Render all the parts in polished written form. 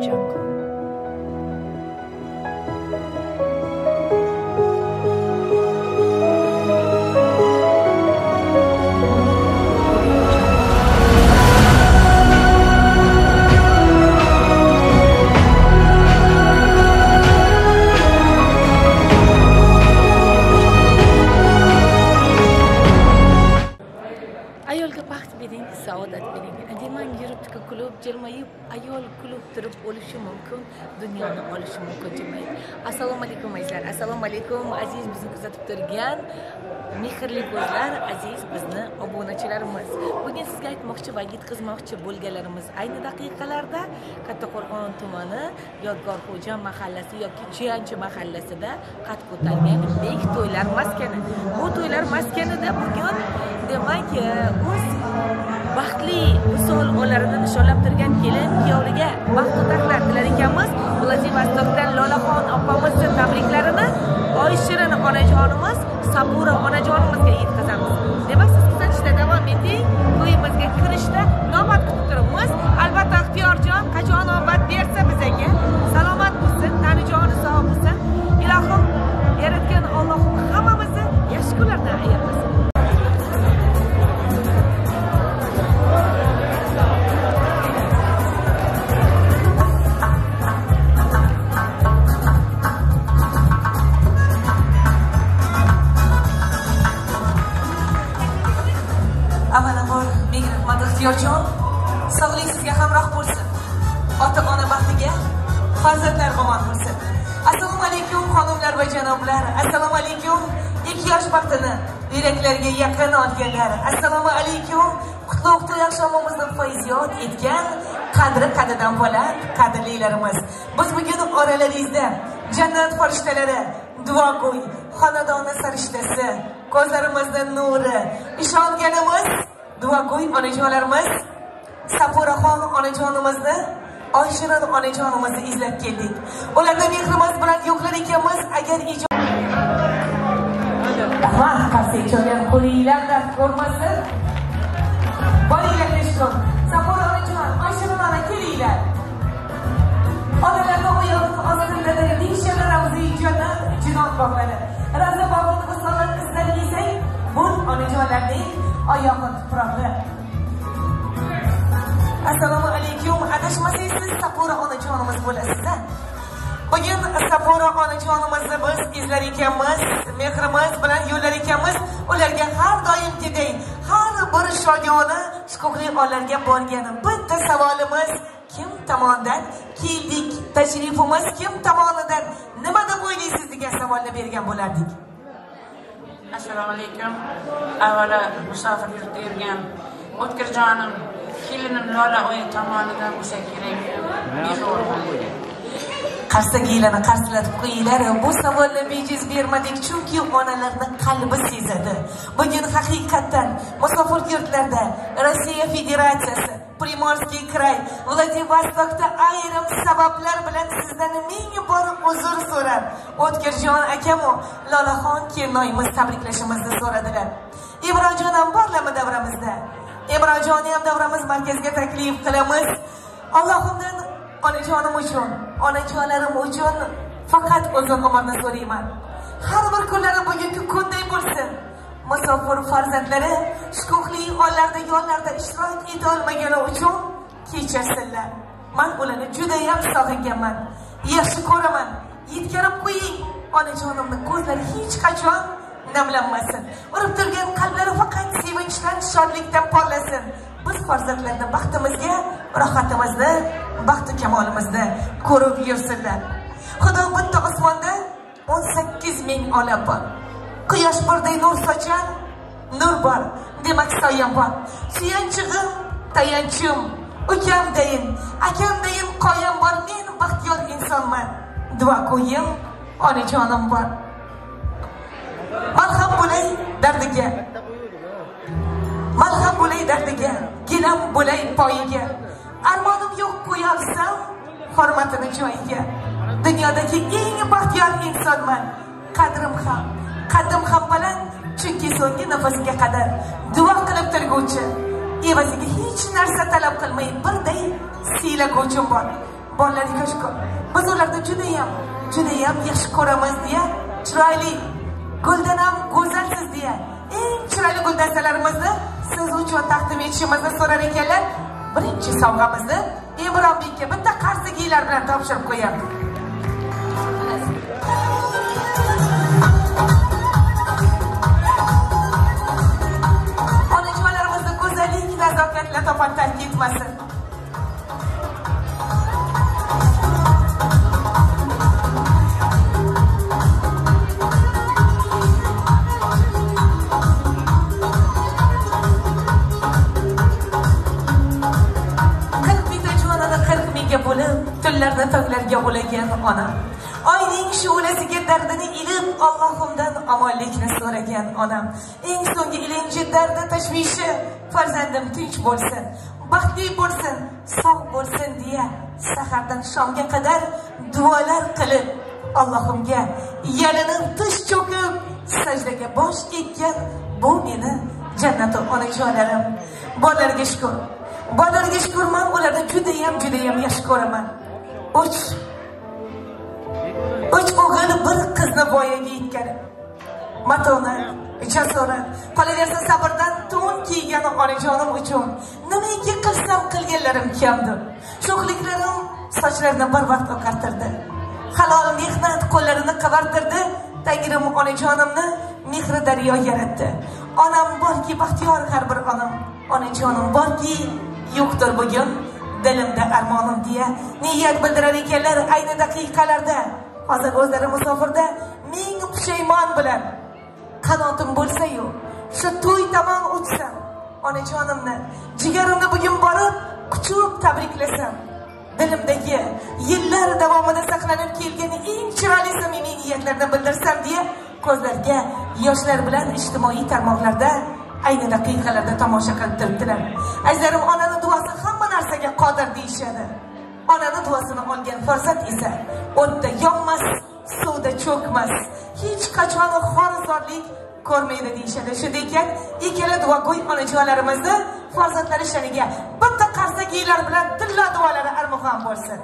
Ayolga baxt bering, saodat bering. Demak, yuribdi kulib, jilmayib, ayol kulib turib o'lishi mumkin, dunyoni olishi mumkin demaydi. Assalomu alaykum azizlar. Assalomu alaykum aziz bizni kuzatib turgan mehrli ko'zlar, aziz bizni obunachilarimiz. Bugun sizga aytmoqchi va yetkazmoqchi bo'lganlarimiz ayni daqiqalarda Kattaqo'rg'on tumani Yodgorxo'ja mahallasi yoki Chiyanchi mahallasida qad ko'targan bek to'ylar maskani. Bu to'ylar maskanida bugun demak o'z baxtli misol o'larini nishonlab turgan kelin kuyovliga baxt taxtlar tilar ekanmiz. Vladivostokdan Lolaxon opamizni tabriklarini Oyshirin onajonimiz, Sabura onajonimizga yetkazamiz. Demak, siz kuzatishda davom eting. To'yimizga kirishda navbat kutib turibmiz. Albatta ixtiyorjon qachon navbat bersa bizga salomat bo'lsin, tanijoni sog' bo'lsin. Ilohim yaratgan Allohim hammamizni yaxshi kunlardan ayirmasin. Avvalambor ming rahmat ixtiyorjon, sog'lik sizga hamroh bo'lsin. Ota-ona baxtiga farzandlar omon bo'lsin. Assalomu alaykum xonimlar va janoblar. Assalomu alaykum ikki yosh baxtini yuraklarga yaqin olganlar. Assalomu alaykum qutlug' to'y oqshomimizni foiziyot etgan qadri-qadidan baland qadrlilarimiz. Biz bugun oralaringizda jannat farishtalari, duogo'y, xonadoni sarishtasi, ko'zlarimizda nuri, ishonganimiz duogo'y onajonlarimiz, Sapuraxon onajonimizni, Oyshirin onajonimizni izlab keldik. Ularga mehrimiz bilan yo'qlar ekanmiz. Agar vaqt qasik cho'gan qo'linglarni ko'rmasin. Boringlar teshkon. Sapura onajon, Oyshirin ona kelinglar. Onalarga oyog'ini ostidagi nishalar avzi jannat jinon bog'lari. Raza bog'ini misollar qizlar yesang, bu onajonlarning oyog'i tuproqli. Assalomu alaykum. Adashmasangiz siz Sapura onajonimiz bo'lasiz-da. Bugun Sapura onajonimizni biz izlar ekanmiz, mehrimiz bilan yo'llar ekanmiz. Ularga har doimgidek har bir shogona huquqli onlarga borgan bitta savolimiz: kim tomonidan keldik? Tashrifimiz kim tomonidan? Nima deb o'ylaysiz degan savolni bergan bo'lardik. Assalomu alaykum. Avvalo musofir yurtda yurgan O'tkirjonim kelinim Lola o'yin tomonidan bo'lsa kerak. Qarsagilarni qarsilatib qo'yinglar. Bu savolni bejiz bermadik, chunki onalarning qalbi sezadi. Bugun haqiqatan musofir yurtlarda Rossiya Federatsiyasi, Primorskiy kraj, Vladivostokda ayrim sabablar bilan sizdan ming bor uzr so'rab, O'tkirjon akamu Lolaxon kelinoyimiz tabriklashimizni so'radilar. Imronjon ham borlarmi davramizda? Imronjonni ham davramiz markaziga taklif qilamiz. Allohimdan onajonim uchun, onajonlarim uchun faqat uzun umrni so'rayman. Har bir kunlari bugungi kunday bo'lsin. Musofir farzandlari huquqli onlarda yonlarda ishtirok eta olmagani uchun kechirsinlar. Men ularni juda ham sog'inganman. Yaxshi ko'raman. Yetkazib qo'ying. Onajonimning ko'zlari hech qachon namlanmasin. Urib turgan qalblari faqat sevinchdan, shodlikdan porlasin. Biz farzandlarning baxtimizga, rohatimizni, baxti kamolimizni ko'rib yursinlar. Xudo bitta osmonda 18 ming olam bor. Quyosh birday nur sochar, nur bor, demak soyam bor. Suyanchig'im, tayanchim, ukam deyin, akam deyin, qoyam bor. Men baxtiyor insonman. Duo qo'yim, onajonim bor. Malham bo'lay dardiga. Malham bo'lay dardiga, gilam bo'lay poyiga. Armonim yo'q qo'yalsam hurmatini joyiga. Dunyodagi eng baxtiyor insonman. Qaddim ham baland, chunki so'nggi nafasiga qadar duo qilib turguvchi. Evaziga hech narsa talab qilmay birday siylaguvchim bor. Bolalarga shukr. Biz ularni judayam yaxshi ko'ramiz deya, chiroyli, guldan ham go'zalsiz deya eng chiroyli guldastalarimizni siz uchun taqdim etishimizni so'rar ekanlar. Birinchi sovg'amizni Imronbekka bitta qarsigiylar bilan topshirib qo'yamiz. Onajonalarimizni go'zallik, nazokatla topatdan ketmasin. Tunlarni tonglarga bo'lagan ona, oyning shu'lasiga dardini ilib Allohimdan omonlikni so'ragan onam, eng so'nggi ilinji dardi tashvishi farzandim tinch bo'lsin, baxtli bo'lsin, sog' bo'lsin deya sahardan shomga qadar duolar qilib Allohimga yalinib tish cho'kib sajdaga bosh ekkan bu meni jannat onajonlarim. Bolalarga shukr. Bolalarga shukrman, ularni judayam yaxshi ko'raman. Uch o'g'il bir qizni voyaga yetgan. Matona, jasorat, qolaversa sabrdan to'n kiygan onajonim uchun nimaiki qilsam qilganlarim kamdir. Sho'xliklarim sochlarini bir vaqt oqartirdi. Halol mehnat qo'llarini qavartirdi. Tangrim onajonimni mehri daryo yaratdi. Onam borki baxtiyor har bir onam. Onajonim borki yo'qdir bugun dilimda armonim deya niyat bildirar ekanlar ayni daqiqalarda. Hozir o'zlari musofirda ming pushaymon bilan qanotim bo'lsa-yu, shu to'y tomon o'tsam, onajonimni, jigarimni bugun borib quchib tabriklasam, dilimdagi yillar davomida saqlanib kelgan eng chiroyli samimiy niyatlarni bildirsam deya ko'zlarga yoshlar bilan ijtimoiy tarmoqlarda ayni daqiqalarda tomosha qilib turibdilar. Azizlarim, onaning duosi hamma narsaga qodir deyishadi. Onaning duosini olgan farzand esa o'tda yonmas, suvda cho'kmas, hech qachon xorizorlik ko'rmaydi deyishadi. Shuningdek, ikkala duogo'y onajonlarimizni farzandlari shaniga bitta qarsakiylar bilan tilla duolari armug'on bo'lsin.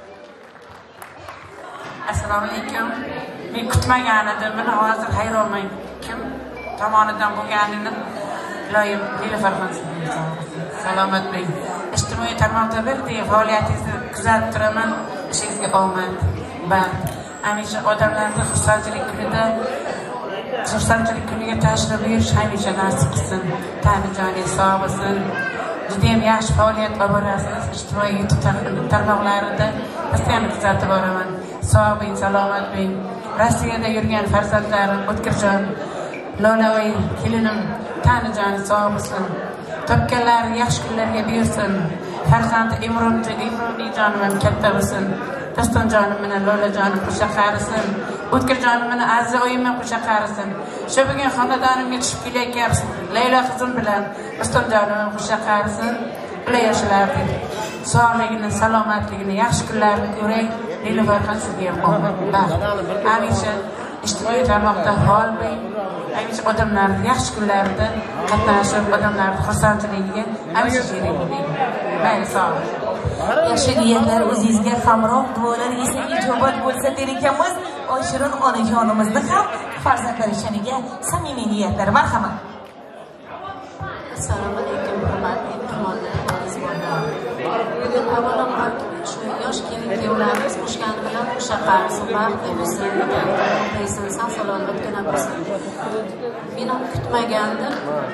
Assalomu alaykum. Men kutmagan edim, buni hozir hayronman. Kim tomonidan bo'lganini iloyim Nilufar salomat bo'ling. Ijtimoiy tarmoqda bir faoliyatingizni kuzatib turaman. Ishingizga omad. Hamisha odamlarni xursandchilik kuniga tashrif buyurish hamisha nasib qilsin. Tani joni sog' bo'lsin. Judayam yaxshi faoliyat olib borasiz. Ijtimoiy YouTube tarmoqlarida postoyan kuzatib boraman. Sog' bo'ling, salomat bo'ling. Rossiyada yurgan farzandlarim O'tkirjon, Lo'lavoy kelinim Tanijon sog' bo'lsin. Topganlar yaxshi kunlarga buyursin. Farzandi Imronjonim ham katta bo'lsin. Dostonjonim bilan Lo'lajonim qo'sha qarisin. O'tkirjonim bilan Aziza oyim ham qo'sha qarisin. Shu bugun xonadonimga tushib kelayotgan Laylo qizim bilan Dostonjonim ham qo'sha qarisin. Ular yoshlarning sog'ligini, salomatligini, yaxshi kunlarini ko'ray. Nilufar sizga ham omad. Hamisha ijtimoiy tarmoqda faol bo'ling. Hamisha odamlar yaxshi kunlarida qatnashib, odamlarning xursandchiligiga hamisha sherik bo'ling. Mayli, sog' bo'ling. Yaxshi niyatlar o'zingizga hamroh, duolar esa ijobat bo'lsa der ekanmiz. Oyshirin onajonimizni ham farzandlari shaniga samimiy niyatlar. Marhamat. Assalomu alaykum, hurmatli mehmonlar, aziz bolalar. Bugun avvalambor shu yosh kelin-kuyovlarimiz qo'shgani bilan o'sha qarisi baxtli bo'lsin, deysin, sog' salomat kuna bo'lsin. Meni kutmagandim.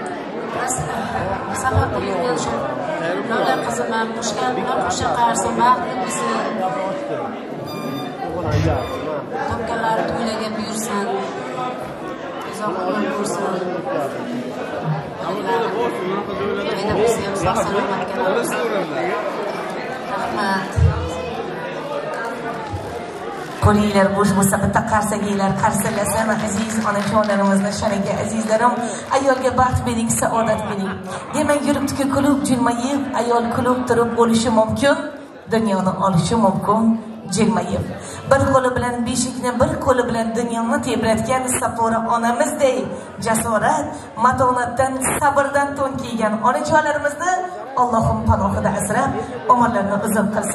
Safarda yurgan shu Lola qizim ham qo'shgani bilan o'sha qarisi baxtli bo'lsin. Topganlari to'ylarga buyursin. Uzoq umr bo'lsin. Qo'linglar bo'sh bo'lsa bitta qarsaginglar qarsillasin aziz onajonlarimizni shaniga. Azizlarim, ayolga baxt bering, saodat bering. Demak, yuribdiki kulib jilmayib, ayol kulib turib o'lishi mumkin, dunyoni olishi mumkin jilmayib. Bir qo'li bilan beshikni, bir qo'li bilan dunyoni tebratgan Sapora onamizday jasorat, matonatdan, sabrdan to'n kiygan onajonlarimizni Allohim panohida asrab, umrlarini uzun qilsin.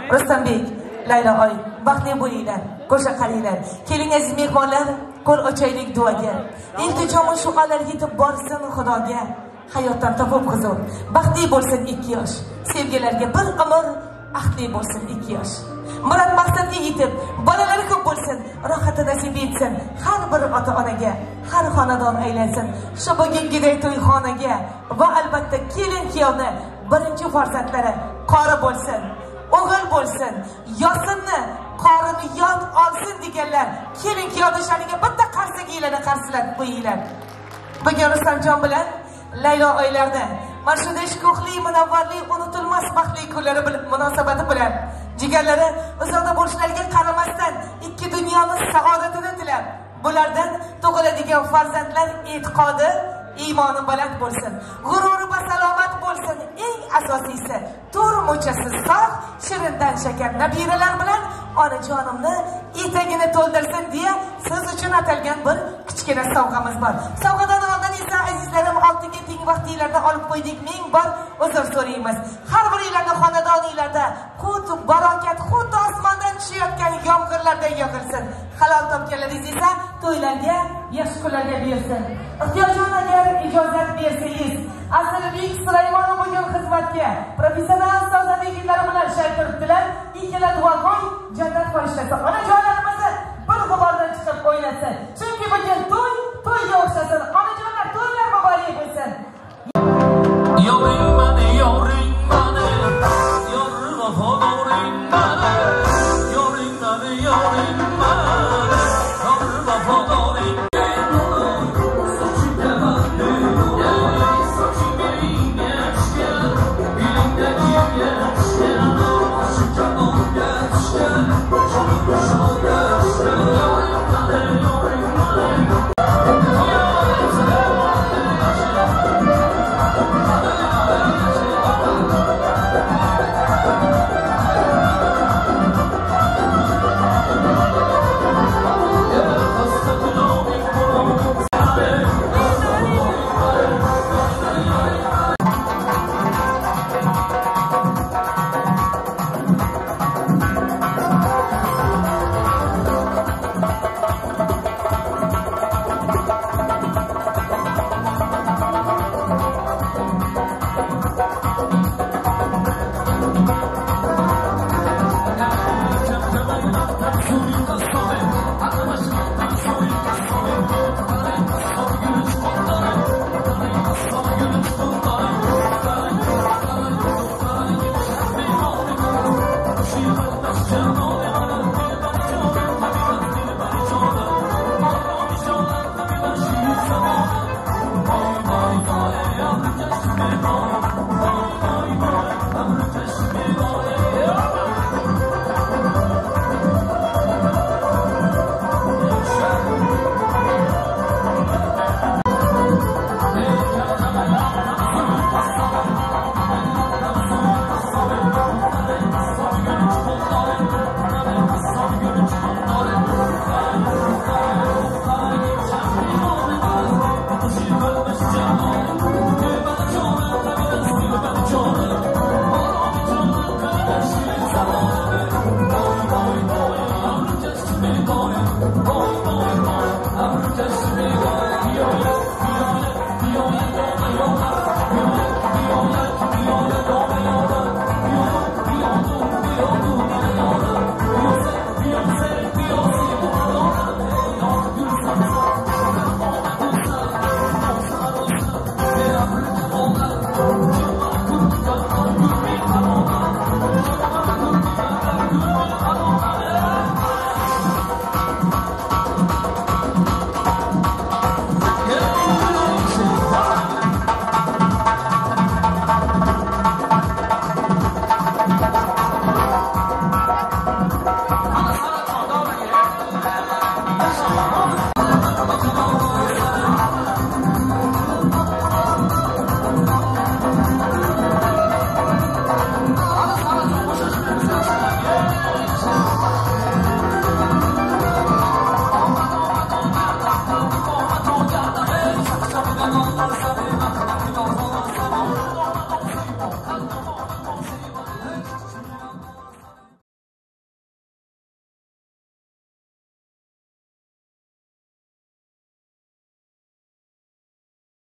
Ruslanbek, Laylo oy, baxtli bo'linglar, qo'sha qaranglar. Keling aziz mehmonlar, qo'l ochaylik duoga. Iltijomiz shu qadar yetib borsin Xudoga. Hayotdan topib huzur, baxtli bo'lsin 2 yosh. Sevgilarga bir umr, ahdli bo'lsin 2 yosh. Murod maqsadga yetib, bolalari ko'p bo'lsin, rohati nasib etsin har bir ota-onaga, har xonadon aylansin shu bugungiday to'yxonaga va albatta kelin kuyovni birinchi farzandlari qori bo'lsin, o'g'il bo'lsin, Yosinni qorini yod olsin deganlar. Kelin kuyovni shaniga bitta qarsaginglarni qarsilab qo'yinglar. Bugun Rustamjon bilan Laylo oylarida mana shunday shukuhli, munavvarli, unutilmas baxtli kunlari munosabati bilan jigarlari uzoqda bo'lishlariga qaramasdan ikki dunyoni saodatini tilab, bulardan tug'iladigan farzandlar e'tiqodi, iymoni baland bo'lsin, g'ururi va salomat bo'lsin. Eng asosiysi turmuchasiz sog', shirindan shakar nabiralar bilan onajonimni etagini to'ldirsin deya siz uchun atalgan bir kichkina sovg'amiz bor. Sovg'adan oldin esa azizlarim, oltinga teng vaqtinglarda olib qo'ydik. Ming bor uzr so'raymiz. Har biringlarning xonadoninglarda qut, barokat, xuddi osmondan tushayotgan yomg'irlardan yog'ilsin. Halol topganlaringiz esa to'ylarga, yaxshi kunlarga bersin. Ixtiyorjon agar ijozat bersangiz, Aslirbek Sulaymonov bugun xizmatga professional sozanliklari bilan shay turibdilar. Ikkala duogo'y jannat farishtasi onajonlarimizni bir g'ubordan chiqib o'ynatsin. Chunki bugun to'yga o'xshasin. Onajonlar to'ylar muborak bo'lsin.